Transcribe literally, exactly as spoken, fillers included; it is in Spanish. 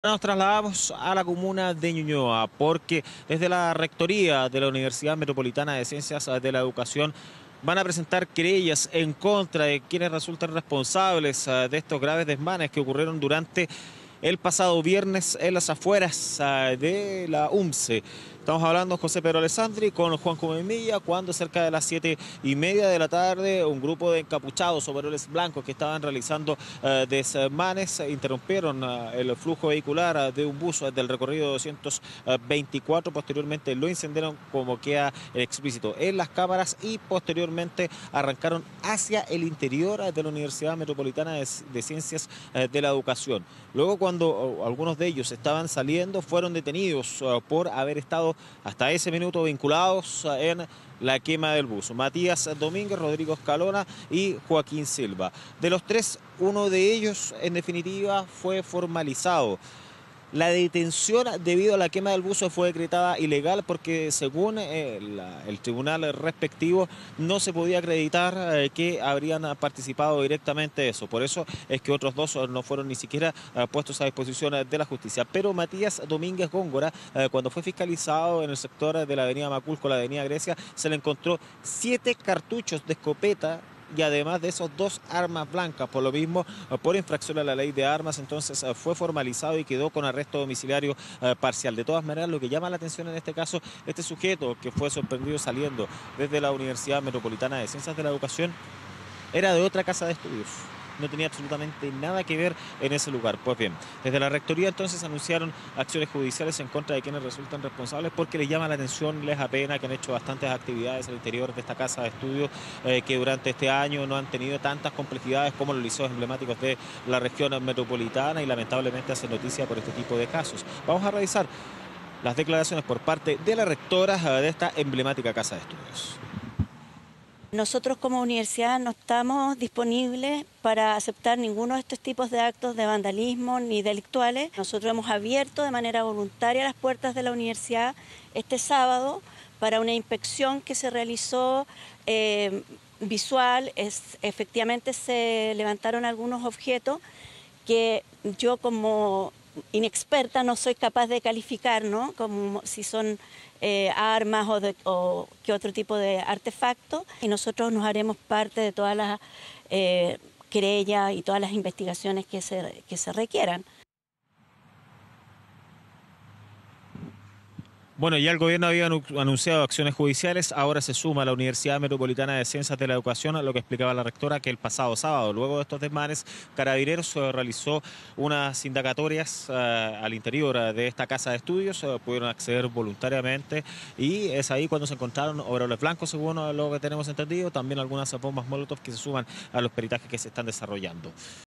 Nos trasladamos a la comuna de Ñuñoa porque desde la Rectoría de la Universidad Metropolitana de Ciencias de la Educación van a presentar querellas en contra de quienes resultan responsables eh, de estos graves desmanes que ocurrieron durante el pasado viernes en las afueras eh, de la U M C E. Estamos hablando José Pedro Alessandri con Juan Comemilla cuando cerca de las siete y media de la tarde un grupo de encapuchados overoles blancos que estaban realizando eh, desmanes eh, interrumpieron eh, el flujo vehicular eh, de un bus eh, del recorrido doscientos veinticuatro. Posteriormente lo incendiaron como queda explícito en las cámaras y posteriormente arrancaron hacia el interior eh, de la Universidad Metropolitana de, de Ciencias eh, de la Educación. Luego cuando oh, algunos de ellos estaban saliendo fueron detenidos uh, por haber estado hasta ese minuto vinculados uh, en la quema del bus. Matías Domínguez, Rodrigo Escalona y Joaquín Silva. De los tres, uno de ellos en definitiva fue formalizado. La detención debido a la quema del buzo fue decretada ilegal porque según eh, la, el tribunal respectivo no se podía acreditar eh, que habrían participado directamente de eso. Por eso es que otros dos no fueron ni siquiera eh, puestos a disposición de la justicia. Pero Matías Domínguez Góngora, eh, cuando fue fiscalizado en el sector de la avenida Maculco, la avenida Grecia, se le encontró siete cartuchos de escopeta y además de esos dos armas blancas, por lo mismo, por infracción a la ley de armas, entonces fue formalizado y quedó con arresto domiciliario eh, parcial. De todas maneras, lo que llama la atención en este caso, este sujeto que fue sorprendido saliendo desde la Universidad Metropolitana de Ciencias de la Educación, era de otra casa de estudios. No tenía absolutamente nada que ver en ese lugar. Pues bien, desde la Rectoría entonces anunciaron acciones judiciales en contra de quienes resultan responsables porque les llama la atención, les apena que han hecho bastantes actividades al interior de esta casa de estudios eh, que durante este año no han tenido tantas complejidades como los liceos emblemáticos de la región metropolitana y lamentablemente hacen noticia por este tipo de casos. Vamos a revisar las declaraciones por parte de la rectora eh, de esta emblemática casa de estudios. Nosotros como universidad no estamos disponibles para aceptar ninguno de estos tipos de actos de vandalismo ni delictuales. Nosotros hemos abierto de manera voluntaria las puertas de la universidad este sábado para una inspección que se realizó eh, visual. Es, efectivamente se levantaron algunos objetos que yo como inexperta no soy capaz de calificar, ¿no? Como si son eh, armas o, de, o qué otro tipo de artefacto. Y nosotros nos haremos parte de todas las eh, querellas y todas las investigaciones que se, que se requieran. Bueno, ya el gobierno había anunciado acciones judiciales, ahora se suma a la Universidad Metropolitana de Ciencias de la Educación, a lo que explicaba la rectora que el pasado sábado, luego de estos desmanes, Carabineros uh, realizó unas indagatorias uh, al interior uh, de esta casa de estudios, uh, pudieron acceder voluntariamente y es ahí cuando se encontraron overoles blancos, según uh, lo que tenemos entendido, también algunas bombas molotov que se suman a los peritajes que se están desarrollando.